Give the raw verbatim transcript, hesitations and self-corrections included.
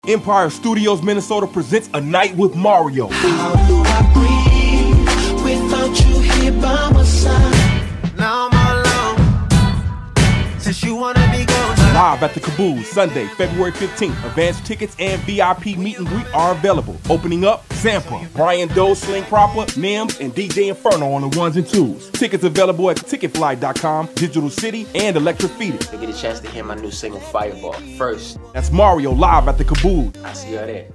Empire Studios Minnesota presents A Night with Mario. How do I breathe without you here by my side? Now I'm alone, since you wanna be gone. Live at the Cabooze, Sunday, February fifteenth. Advanced tickets and V I P meet and greet are available. Opening up, Sampa, Brian Doe, Sling Proper, Nims, and D J Inferno on the ones and twos. Tickets available at ticket fly dot com, Digital City, and Electric Feeder. To get a chance to hear my new single, Fireball, first. That's Mario live at the Cabooze. I see you there.